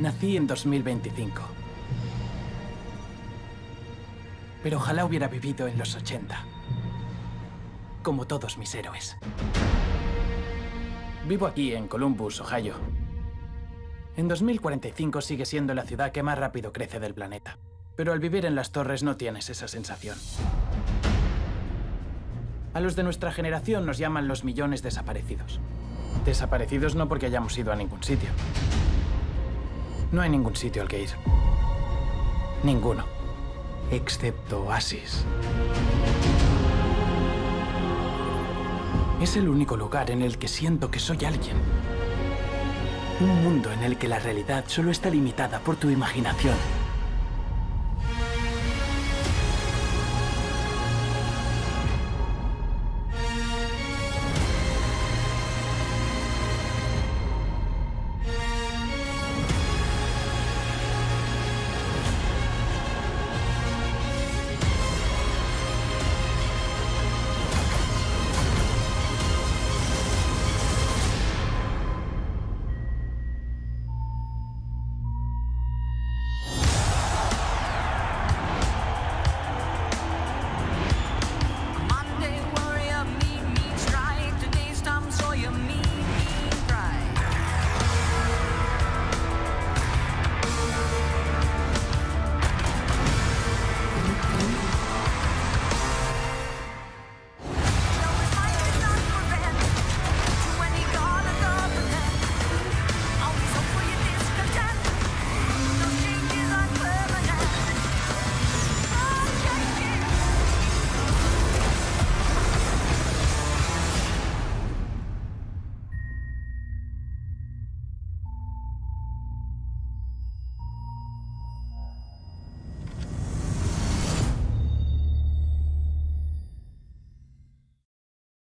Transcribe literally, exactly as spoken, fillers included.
Nací en dos mil veinticinco. Pero ojalá hubiera vivido en los ochenta. Como todos mis héroes. Vivo aquí, en Columbus, Ohio. En dos mil cuarenta y cinco sigue siendo la ciudad que más rápido crece del planeta. Pero al vivir en las torres no tienes esa sensación. A los de nuestra generación nos llaman los millones desaparecidos. Desaparecidos no porque hayamos ido a ningún sitio. No hay ningún sitio al que ir. Ninguno. Excepto Oasis. Es el único lugar en el que siento que soy alguien. Un mundo en el que la realidad solo está limitada por tu imaginación.